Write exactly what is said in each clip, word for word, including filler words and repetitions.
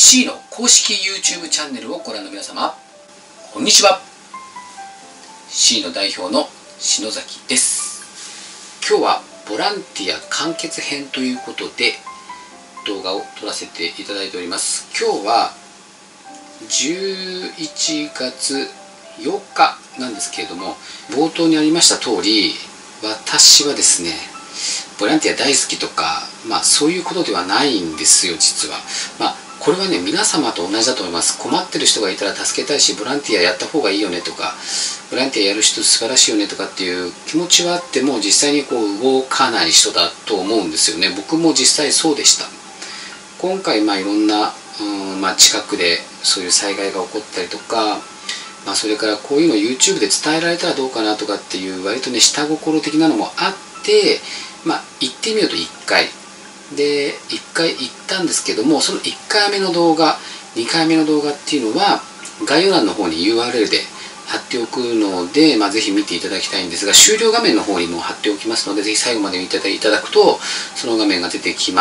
C の公式 YouTube チャンネルをご覧の皆様、こんにちは。 C の代表の篠崎です。今日はボランティア完結編ということで動画を撮らせていただいております。今日はじゅういちがつよっかなんですけれども、冒頭にありました通り、私はですねボランティア大好きとか、まあそういうことではないんですよ、実は。まあこれはね、皆様と同じだと思います。困ってる人がいたら助けたいし、ボランティアやった方がいいよねとか、ボランティアやる人素晴らしいよねとかっていう気持ちはあっても、実際にこう動かない人だと思うんですよね。僕も実際そうでした。今回まあいろんな、うんまあ、近くでそういう災害が起こったりとか、まあ、それからこういうのを YouTube で伝えられたらどうかなとかっていう割とね下心的なのもあって、まあ行ってみようといっかいでいっかい行ったんですけども、そのいっかいめの動画にかいめの動画っていうのは概要欄の方に ユーアールエル で貼っておくので、まあ、ぜひ見ていただきたいんですが、終了画面の方にも貼っておきますので、ぜひ最後まで見ていただくとその画面が出てきます。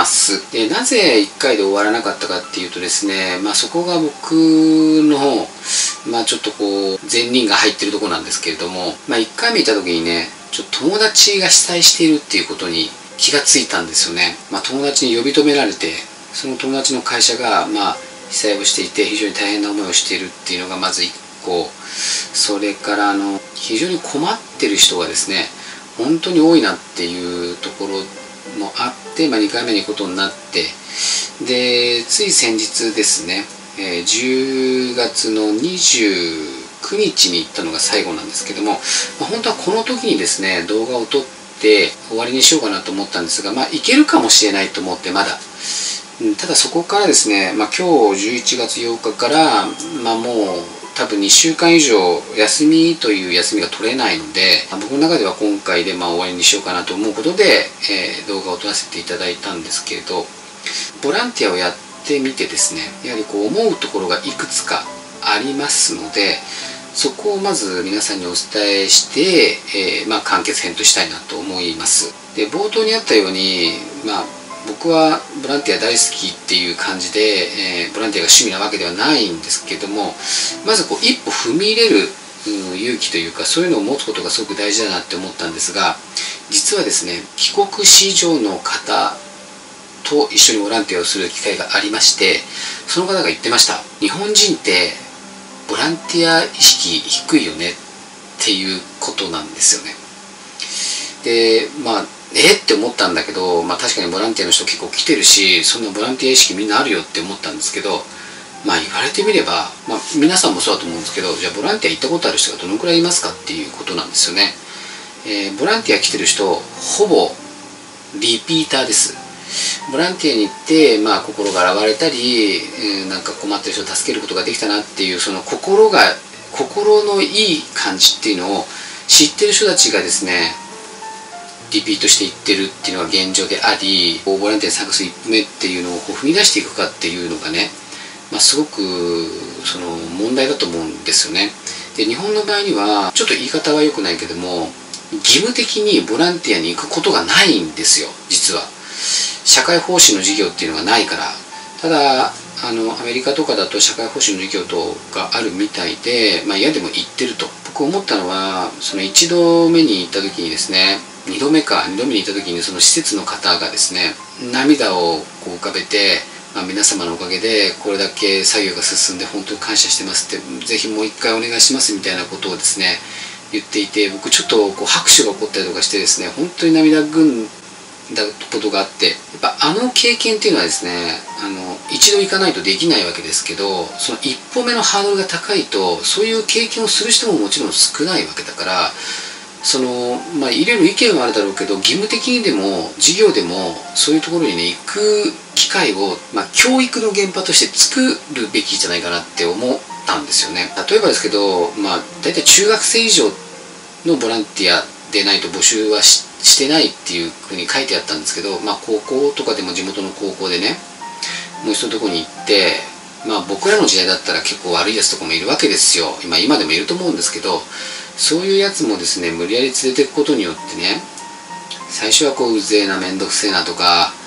でなぜいっかいで終わらなかったかっていうとですね、まあ、そこが僕の、まあ、ちょっとこう善人が入ってるところなんですけれども、まあ、いっかいめ行った時にね、ちょっと友達が被災しているっていうことに気がついたんですよね。まあ、友達に呼び止められて、その友達の会社がまあ被災をしていて非常に大変な思いをしているっていうのがまずいっこ、それからあの非常に困ってる人がですね本当に多いなっていうところもあって、まあ、にかいめに行くことになって、でつい先日ですね、えー、じゅうがつのにじゅうくにちに行ったのが最後なんですけども、まあ、本当はこの時にですね動画を撮ってで終わりにしようかなと思ったんですが、まあいけるかもしれないと思ってまだ、うん、ただそこからですね、まあ、今日じゅういちがつようかから、まあ、もう多分にしゅうかん以上休みという休みが取れないので、まあ、僕の中では今回でまあ終わりにしようかなと思うことで、えー、動画を撮らせていただいたんですけれど、ボランティアをやってみてですね、やはりこう思うところがいくつかありますので、そこをまず皆さんにお伝えして、えーまあ、完結編としたいなと思います。で冒頭にあったように、まあ、僕はボランティア大好きっていう感じで、えー、ボランティアが趣味なわけではないんですけども、まずこう一歩踏み入れる、うん、勇気というか、そういうのを持つことがすごく大事だなって思ったんですが、実はですね帰国子女の方と一緒にボランティアをする機会がありまして、その方が言ってました。日本人ってボランティア意識低いよねっていうことなんですよね。でまあえって思ったんだけど、まあ、確かにボランティアの人結構来てるし、そんなボランティア意識みんなあるよって思ったんですけど、まあ言われてみれば、まあ、皆さんもそうだと思うんですけど、じゃあボランティア行ったことある人がどのくらいいますかっていうことなんですよね。えー、ボランティア来てる人ほぼリピーターです。ボランティアに行って、まあ、心が洗われたり、えー、なんか困ってる人を助けることができたなっていう、その心が心のいい感じっていうのを知ってる人たちがですねリピートしていってるっていうのが現状であり、ボランティアに参加する一歩目っていうのをこう踏み出していくかっていうのがね、まあ、すごくその問題だと思うんですよね。で日本の場合にはちょっと言い方は良くないけども、義務的にボランティアに行くことがないんですよ、実は。社会奉仕の授業っていうのがないから。ただあのアメリカとかだと社会奉仕の授業とかあるみたいで、まあ、嫌でも行ってると。僕思ったのは、そのいちどめに行った時にですね、にどめかにどめに行った時にその施設の方がですね涙をこう浮かべて、まあ、皆様のおかげでこれだけ作業が進んで本当に感謝してますって、ぜひもう一回お願いしますみたいなことをですね言っていて、僕ちょっとこう拍手が起こったりとかしてですね、本当に涙ぐんだことがあって、やっぱあの経験っていうのはですね、あの一度行かないとできないわけですけど、その一歩目のハードルが高いとそういう経験をする人ももちろん少ないわけだから、そのまあいろいろ意見はあるだろうけど、義務的にでも授業でもそういうところにね行く機会を、まあ、教育の現場として作るべきじゃないかなって思ったんですよね。例えばですけど、まあ大体中学生以上のボランティアでないと募集はししてないっていうふうに書いてあったんですけど、まあ高校とかでも地元の高校でねもう一度とこに行って、まあ僕らの時代だったら結構悪いやつとかもいるわけですよ。今今でもいると思うんですけど、そういうやつもですね無理やり連れていくことによってね、最初はこううぜえなめんどくせえなとか、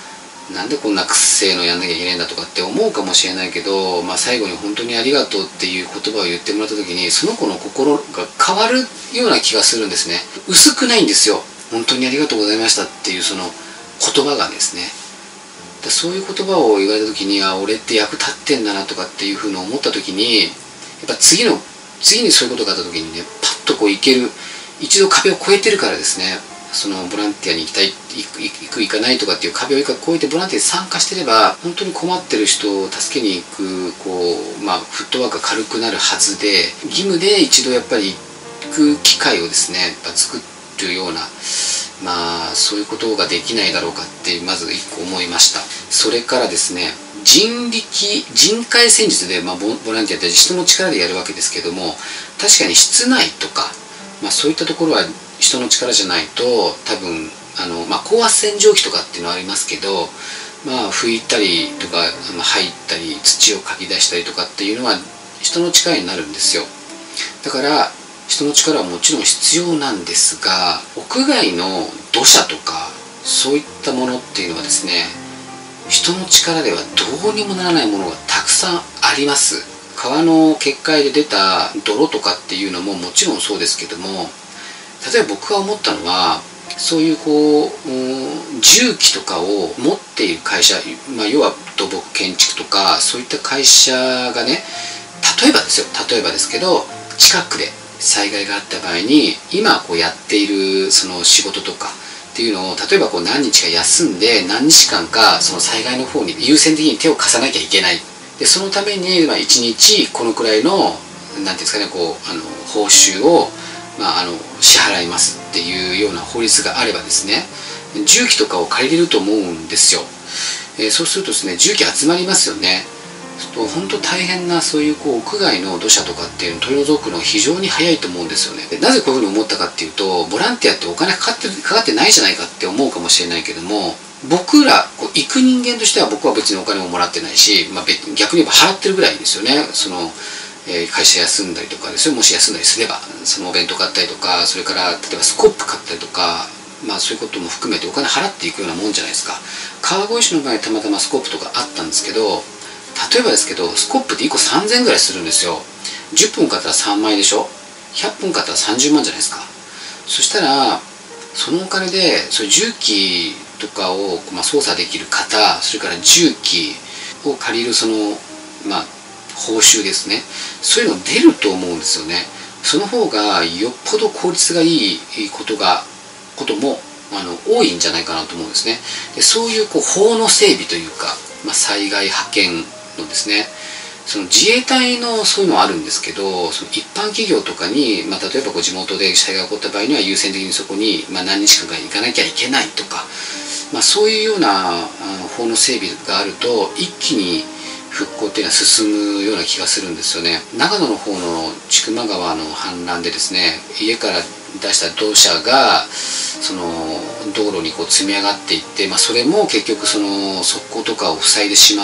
なんでこんなくっせーのやんなきゃいけないんだとかって思うかもしれないけど、まあ、最後に本当にありがとうっていう言葉を言ってもらった時にその子の心が変わるような気がするんですね。薄くないんですよ。本当にありがとうございましたっていうその言葉がですね。そういう言葉を言われた時に、あ、俺って役立ってんだなとかっていうふうに思った時に、やっぱ次の次にそういうことがあった時にね、パッとこういける、一度壁を越えてるからですね、そのボランティアに行きたい、行く行かないとかっていう壁を越えてボランティアに参加してれば、本当に困ってる人を助けに行くこう、まあ、フットワークが軽くなるはずで、義務で一度やっぱり行く機会をですね、やっぱ作るような、まあそういうことができないだろうかってまず一個思いました。それからですね、人力人海戦術で、まあ、ボ, ボランティアって人の力でやるわけですけども、確かに室内とか、まあ、そういったところは人の力じゃないと多分あの、まあ、高圧洗浄機とかっていうのはありますけど、まあ、拭いたりとか入ったり土をかき出したりとかっていうのは人の力になるんですよ。だから人の力はもちろん必要なんですが、屋外の土砂とかそういったものっていうのはですね、人の力ではどうにもならないものがたくさんあります。川の決壊で出た泥とかっていうのももちろんそうですけども、例えば僕が思ったのは、そういうこう重機とかを持っている会社、まあ、要は土木建築とかそういった会社がね、例えばですよ、例えばですけど、近くで災害があった場合に今こうやっているその仕事とかっていうのを、例えばこう何日か休んで何日間かその災害の方に優先的に手を貸さなきゃいけない。でそのためにまあいちにちこのくらいの何ていうんですかね、こうあの報酬を、まあ、あの支払いますっていうような法律があればですね、重機とかを借りれると思うんですよ。えー、そうするとですね、重機集まりますよね。本当大変なそういうこう屋外の土砂とかっていうのを取り除くの非常に早いと思うんですよね。なぜこういうふうに思ったかっていうと、ボランティアってお金かかってるかかってないじゃないかって思うかもしれないけども、僕らこう行く人間としては僕は別にお金ももらってないし、まあ、逆に言えば払ってるぐらいですよね。そのえー、会社休んだりとかですよ、もし休んだりすればそのお弁当買ったりとか、それから例えばスコップ買ったりとか、まあそういうことも含めてお金払っていくようなもんじゃないですか。川越市の場合たまたまスコップとかあったんですけど、例えばですけどスコップっていっこさんぜんえんぐらいするんですよ。じゅっぷん買ったらさんまんえんでしょ。ひゃっぷん買ったらさんじゅうまんじゃないですか。そしたらそのお金でそういう重機とかを、まあ、操作できる方、それから重機を借りるそのまあ報酬ですね、そういうの出ると思うんですよね。その方がよっぽど効率がいいことがこともあの多いんじゃないかなと思うんですね。でそういうこう法の整備というか、まあ、災害派遣のですね、その自衛隊のそういうのはあるんですけど、その一般企業とかに、まあ、例えばこう地元で災害が起こった場合には優先的にそこに、まあ、何日間か行かなきゃいけないとか、まあ、そういうようなあの法の整備があると一気に復興っていうのは進むような気がするんですよね。長野の方の千曲川の氾濫でですね、家から出した土砂がその道路にこう積み上がっていって、まあ、それも結局その側溝とかを塞いでしまって、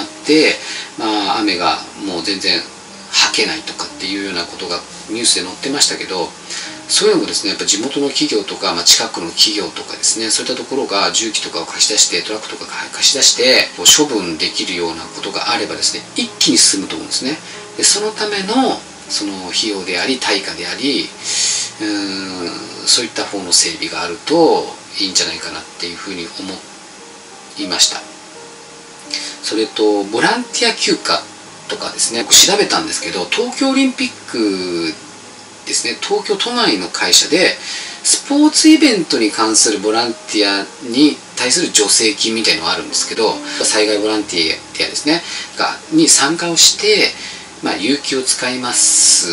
まあ、雨がもう全然はけないとかっていうようなことがニュースで載ってましたけど、そういうのもですね、やっぱ地元の企業とか、まあ、近くの企業とかですね、そういったところが重機とかを貸し出して、トラックとか貸し出して処分できるようなことがあればですね、一気に進むと思うんですね。でそのためのその費用であり対価であり、うーんそういった方の整備があるといいんじゃないかなっていうふうに思いました。それとボランティア休暇とかですね、調べたんですけど、東京オリンピックですね、東京都内の会社でスポーツイベントに関するボランティアに対する助成金みたいのがあるんですけど、災害ボランティアですねがに参加をして、まあ、有給を使います。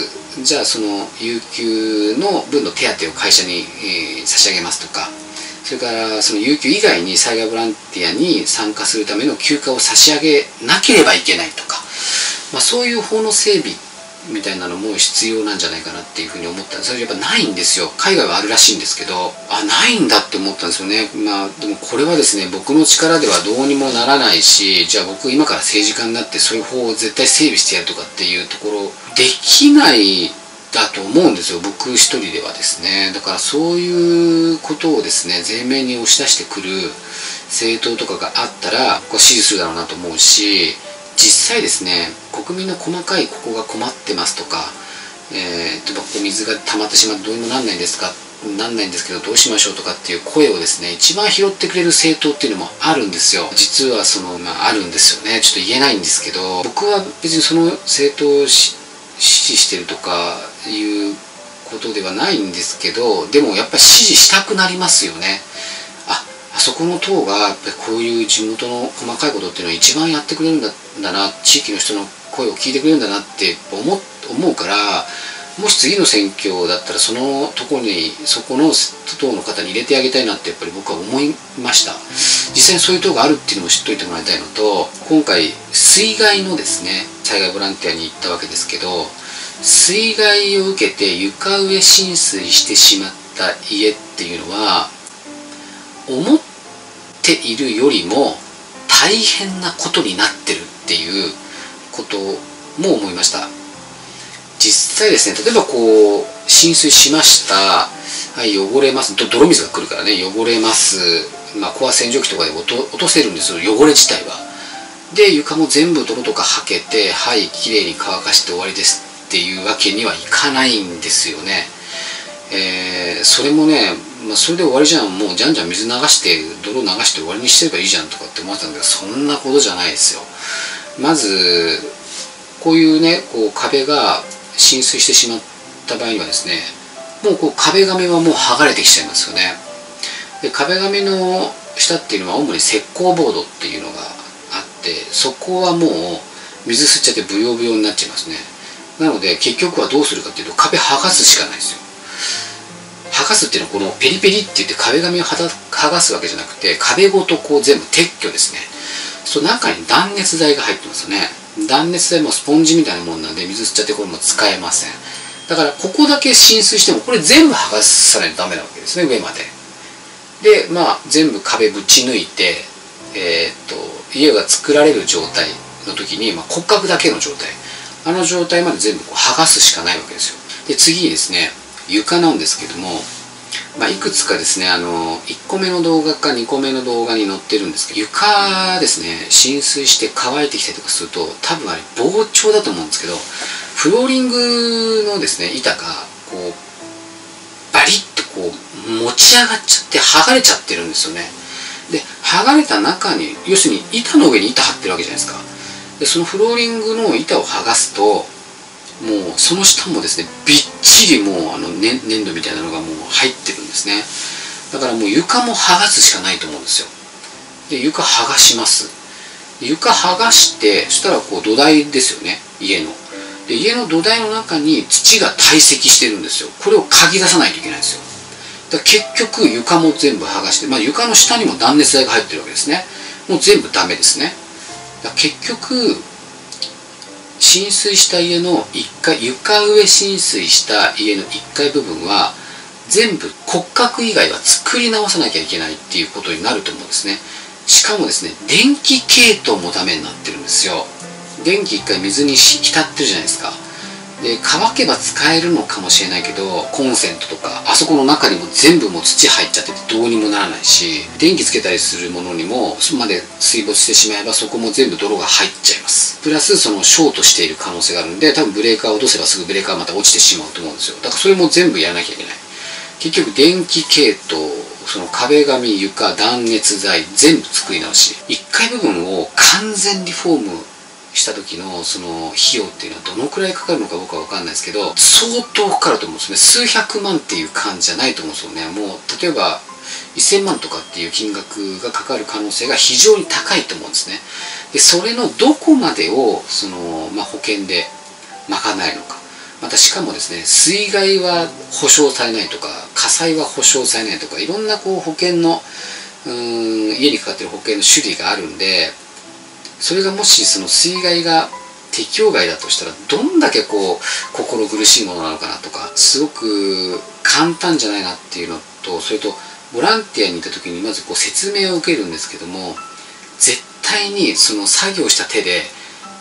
じゃあその有給の分の手当を会社に、えー、差し上げますとか、それからその有給以外に災害ボランティアに参加するための休暇を差し上げなければいけないとか、まあ、そういう法の整備みたいなのも必要なんじゃないかなっていうふうに思ったんです。それやっぱないんですよ。海外はあるらしいんですけど、あ、ないんだって思ったんですよね。まあでもこれはですね、僕の力ではどうにもならないし、じゃあ僕今から政治家になってそういう法を絶対整備してやるとかっていうところできないだと思うんですよ、僕一人ではですね。だからそういうことをですね前面に押し出してくる政党とかがあったらこう支持するだろうなと思うし、実際ですね国民の細かいここが困ってますとか、えー、例えばここ水が溜まってしまってどうにもなんないんですかなんないんですけどどうしましょうとかっていう声をですね一番拾ってくれる政党っていうのもあるんですよ。実はその、まあ、あるんですよね。ちょっと言えないんですけど、僕は別にその政党を支持してるとかいうことではないんですけど、でもやっぱり支持したくなりますよね。ああそこの党がやっぱりこういう地元の細かいことっていうのを一番やってくれるんだな、地域の人の声を聞いてくれるんだなって思思うから、もし次の選挙だったらそのところにそこの党の方に入れてあげたいなってやっぱり僕は思いました。実際にそういう党があるっていうのも知っといてもらいたいのと、今回水害のですね災害ボランティアに行ったわけですけど、水害を受けて床上浸水してしまった家っていうのは思っているよりも大変なことになってるっていうことも思いました。実際ですね、例えばこう浸水しました、はい、汚れます、泥水が来るからね汚れます、まあ、ここは洗浄機とかで落と落とせるんですよ、汚れ自体は。で床も全部泥とかはけて、はいきれいに乾かして終わりですっていうわけにはいかないんですよね。えー、それもね、まあ、それで終わりじゃん、もうじゃんじゃん水流して泥流して終わりにしてればいいじゃんとかって思ってたんだけど、そんなことじゃないですよ。まずこういうねこう壁が浸水してしまった場合にはですね、もうこう壁紙はもう剥がれてきちゃいますよね。で壁紙の下っていうのは主に石膏ボードっていうのがあって、そこはもう水吸っちゃってブヨブヨになっちゃいますね。なので結局はどうするかっていうと壁剥がすしかないですよ。剥がすっていうのはこのペリペリって言って壁紙を剥がすわけじゃなくて、壁ごとこう全部撤去ですね。その中に断熱材が入ってますよね。断熱材もスポンジみたいなもんなんで水吸っちゃってこれも使えません。だからここだけ浸水してもこれ全部剥がさないとダメなわけですね、上まで。でまあ全部壁ぶち抜いて、えー、っと家が作られる状態の時に、まあ、骨格だけの状態、あの状態まで全部こう剥がすしかないわけですよ。で次にですね床なんですけども、まあ、いくつかですねあのいっこめの動画かにこめの動画に載ってるんですけど、床ですね浸水して乾いてきたりとかすると多分あれ膨張だと思うんですけど、フローリングのですね板がこうバリッとこう持ち上がっちゃって剥がれちゃってるんですよね。で剥がれた中に要するに板の上に板張ってるわけじゃないですか。でそのフローリングの板を剥がすともうその下もですねびっちりもうあの、ね、粘土みたいなのがもう入ってるんですね。だからもう床も剥がすしかないと思うんですよ。で床剥がします。床剥がして、そしたらこう土台ですよね、家の。で家の土台の中に土が堆積してるんですよ。これをかき出さないといけないんですよ。だから結局床も全部剥がして、まあ、床の下にも断熱材が入ってるわけですね。もう全部ダメですね。だから結局浸水した家のいっかい、床上浸水した家のいっかい部分は全部骨格以外は作り直さなきゃいけないっていうことになると思うんですね。しかもですね電気系統もダメになってるんですよ。電気いっかい水に浸ってるじゃないですか。で乾けば使えるのかもしれないけど、コンセントとかあそこの中にも全部もう土入っちゃっててどうにもならないし、電気つけたりするものにもそこまで水没してしまえばそこも全部泥が入っちゃいます。プラスそのショートしている可能性があるんで、多分ブレーカーを落とせばすぐブレーカーまた落ちてしまうと思うんですよ。だからそれも全部やらなきゃいけない。結局電気系統、その壁紙、床、断熱材全部作り直し、いっかい部分を完全リフォームした時のその費用っていうのはどのくらいかかるのか僕は分かんないですけど、相当かかると思うんですね。数百万っていう感じじゃないと思うんですよね。もう例えばせんまんとかっていう金額がかかる可能性が非常に高いと思うんですね。でそれのどこまでをその、まあ、保険で賄えるのか、またしかもですね水害は保証されないとか火災は保証されないとか、いろんなこう保険のうーん家にかかってる保険の種類があるんで、それがもしその水害が適用外だとしたらどんだけこう心苦しいものなのかなとか、すごく簡単じゃないなっていうのと、それとボランティアにいた時にまずこう説明を受けるんですけども、絶対にその作業した手で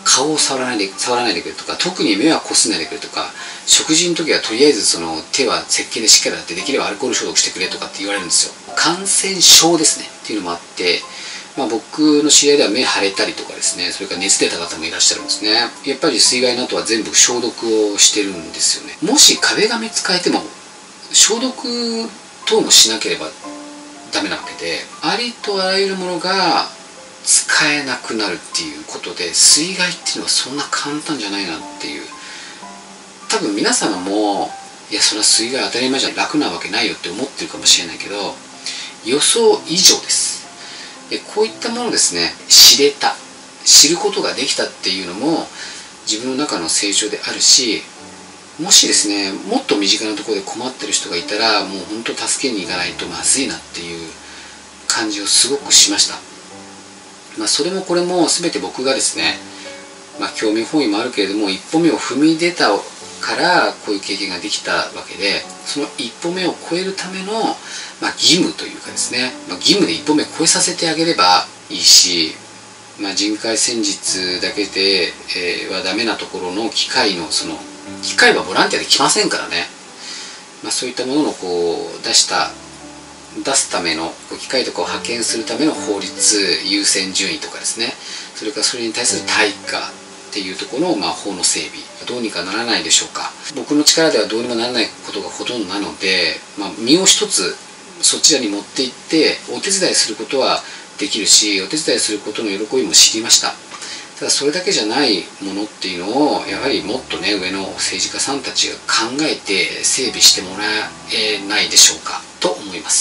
顔を触らないで触らないでくれとか、特に目はこすんないでくれとか、食事の時はとりあえずその手は石鹸でしっかり洗ってできればアルコール消毒してくれとかって言われるんですよ。感染症ですねっていうのもあって、まあ、僕の知り合いでは目腫れたりとかですね、それから熱出た方もいらっしゃるんですね。やっぱり水害の後は全部消毒をしてるんですよね。もし壁紙使えても消毒等もしなければダメなわけで、ありとあらゆるものが使えなくなるっていうことで、水害っていうのはそんな簡単じゃないなっていう。多分皆様もいやそれは水害当たり前じゃ楽なわけないよって思ってるかもしれないけど、予想以上です。でこういったものですね、知れた知ることができたっていうのも自分の中の成長であるし、もしですねもっと身近なところで困ってる人がいたら、もう本当助けに行かないとまずいなっていう感じをすごくしました。まあ、それもこれも全て僕がですね、まあ、興味本位もあるけれども一歩目を踏み出たからこういう経験ができたわけで、その一歩目を超えるための、まあ、義務というかですね、まあ、義務で一歩目超えさせてあげればいいし、まあ、人海戦術だけで、えー、はダメなところの機械のその機械はボランティアで来ませんからね、まあ、そういったもののこう出した出すための機械とかを派遣するための法律優先順位とかですね、それからそれに対する対価っていうところの、まあ、法の整備どうにかならないでしょうか。僕の力ではどうにもならないことがほとんどなので、まあ、身を一つそちらに持っていってお手伝いすることはできるし、お手伝いすることの喜びも知りました。ただそれだけじゃないものっていうのをやはりもっとね上の政治家さんたちが考えて整備してもらえないでしょうかと思います。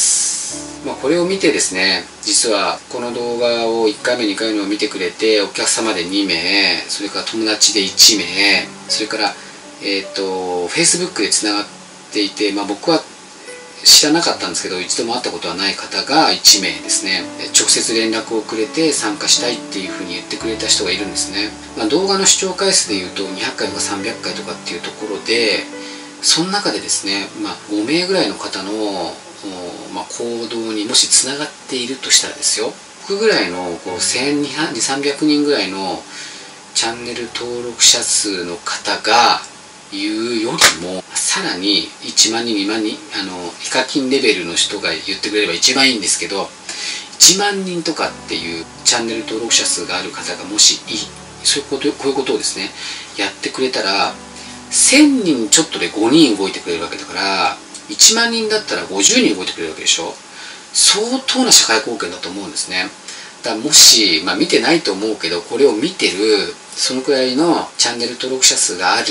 まあ、これを見てですね、実はこの動画をいっかいめにかいめを見てくれてお客様でにめい、それから友達でいちめい、それからえっと Facebook でつながっていて、まあ、僕は知らなかったんですけど一度も会ったことはない方がいちめいですね、直接連絡をくれて参加したいっていうふうに言ってくれた人がいるんですね。まあ、動画の視聴回数でいうとにひゃっかいとかさんびゃっかいとかっていうところで、その中でですね、まあ、ごめいぐらいの方の、まあ、行動にもしつながっているとしたらですよ、僕ぐらいのこうせんにひゃく、さんびゃくにんぐらいのチャンネル登録者数の方が言うよりもさらにいちまんにんにまんにん、あのヒカキンレベルの人が言ってくれれば一番いいんですけど、いちまんにんとかっていうチャンネル登録者数がある方がもしいそういうことこういうことをですねやってくれたら、せんにんちょっとでごにん動いてくれるわけだから、いちまんにんだったらごじゅうにん動いてくれるわけでしょ。相当な社会貢献だと思うんですね。だからもし、まあ、見てないと思うけどこれを見てるそのくらいのチャンネル登録者数がある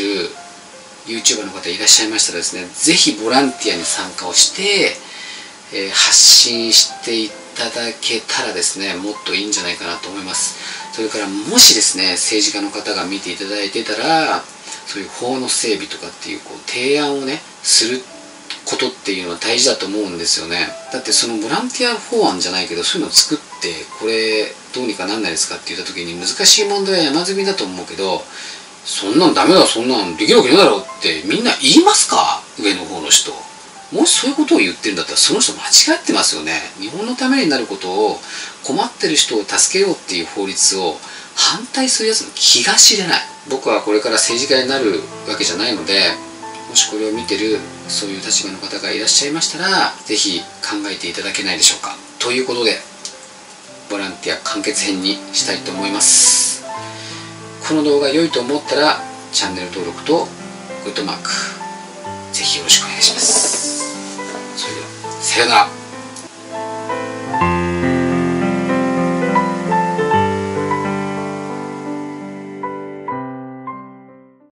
YouTuber の方いらっしゃいましたらですね、ぜひボランティアに参加をして、えー、発信していただけたらですね、もっといいんじゃないかなと思います。それからもしですね、政治家の方が見ていただいてたら、そういう法の整備とかっていう、こう提案をね、することっていうのは大事だと思うんですよね。だってそのボランティア法案じゃないけど、そういうのを作って、これどうにかなんないですかって言った時に難しい問題は山積みだと思うけど、そんなんダメだ、そんなんできるわけねえだろってみんな言いますか？上の方の人。もしそういうことを言ってるんだったらその人間違ってますよね。日本のためになることを、困ってる人を助けようっていう法律を反対するやつの気が知れない。僕はこれから政治家になるわけじゃないので、もしこれを見てるそういう立場の方がいらっしゃいましたら、ぜひ考えていただけないでしょうか。ということでボランティア完結編にしたいと思います。この動画良いと思ったらチャンネル登録とグッドマークぜひよろしくお願いします。それではさようなら。